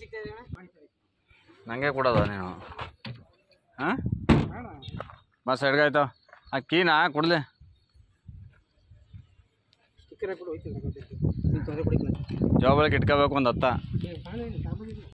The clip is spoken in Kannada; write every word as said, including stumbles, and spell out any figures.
ನಂಗೆ ಕೊಡೋದ ನೀನು ಹಾಂ ಬಸ್ ಎಡ್ಗಾಯ್ತು ಆ ಕೀನಾ ಕೊಡಲಿ ಜವಾಬಳಿಗೆ ಇಟ್ಕೋಬೇಕು ಒಂದು ಹತ್ತ